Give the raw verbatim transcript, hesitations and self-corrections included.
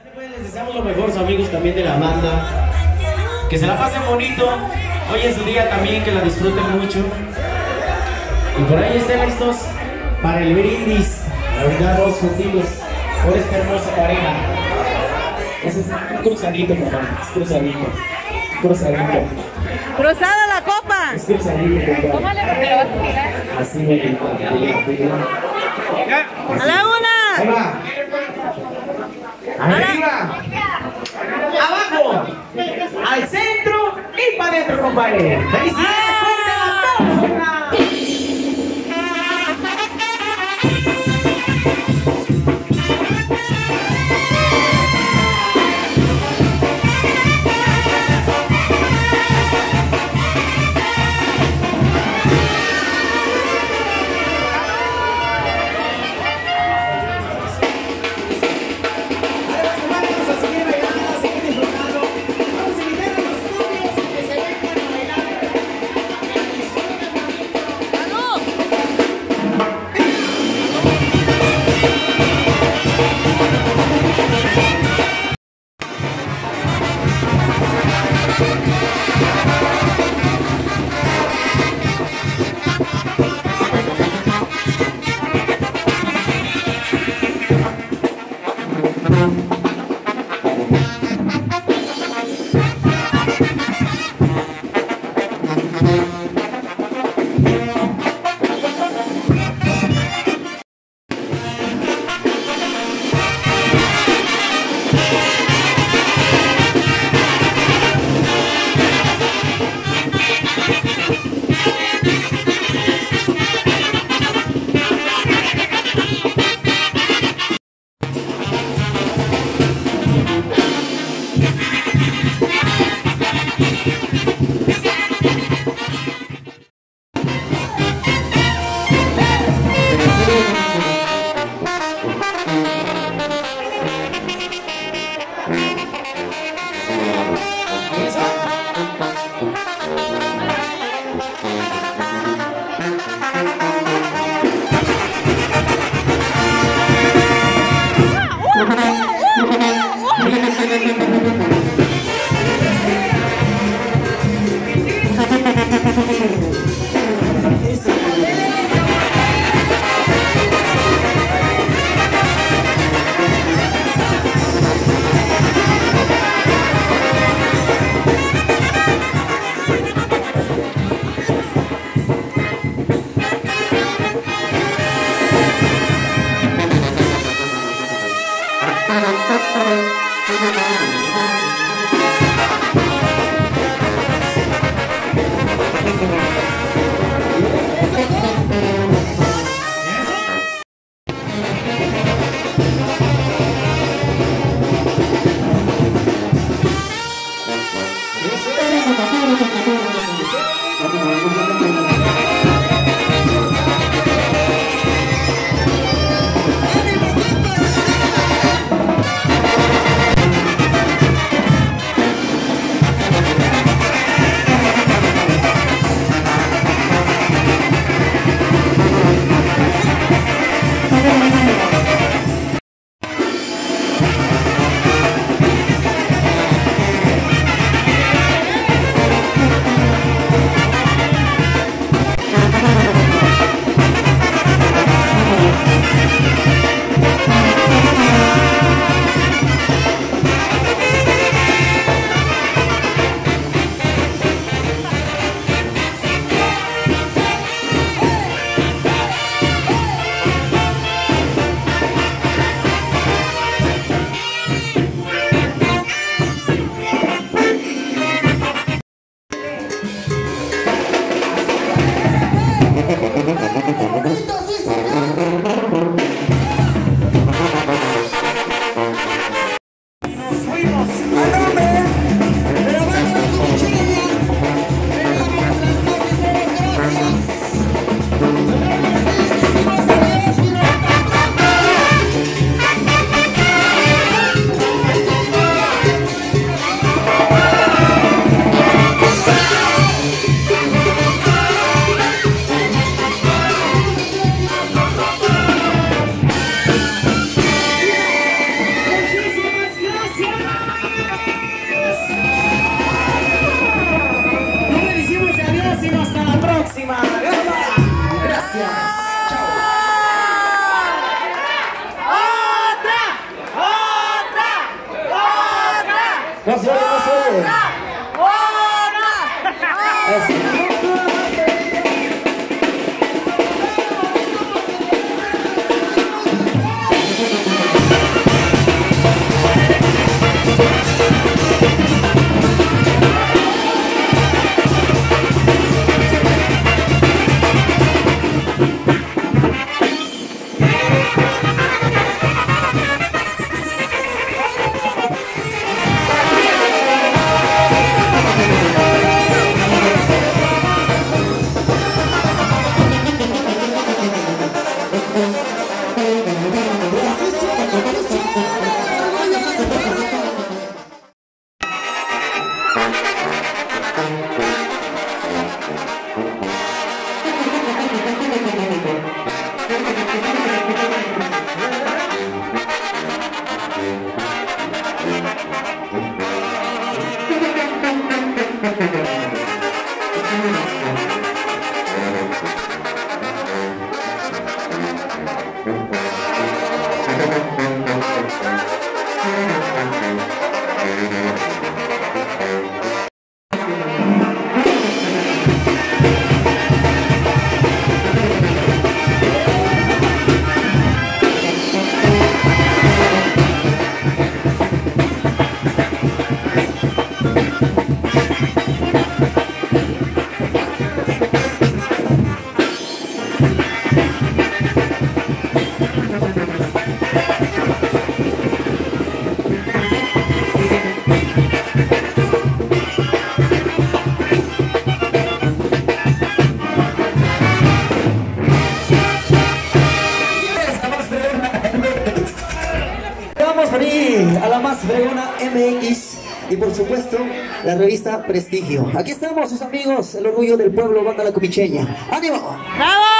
Pues les deseamos lo mejor, sus amigos también de la banda. Que se la pasen bonito. Hoy es su día también, que la disfruten mucho. Y por ahí estén listos para el brindis. La verdad, dos juntitos por esta hermosa pareja. Ese es un cruzadito, papá. Es cruzadito. Cruzadito. Cruzada la copa. Es cruzadito, papá. Tómale porque lo vas a tirar. Así me encanta. A la una. Ahí va. Arriba. Abajo. Al centro y para adentro, compadre. ¡Felicidades! ¡Fuerte el aplauso! No se oye, no se oye. Eso. A la más fregona M X y por supuesto la revista Prestigio. Aquí estamos sus amigos, el orgullo del pueblo, banda la comicheña. ¡Ánimo! ¡Bravo!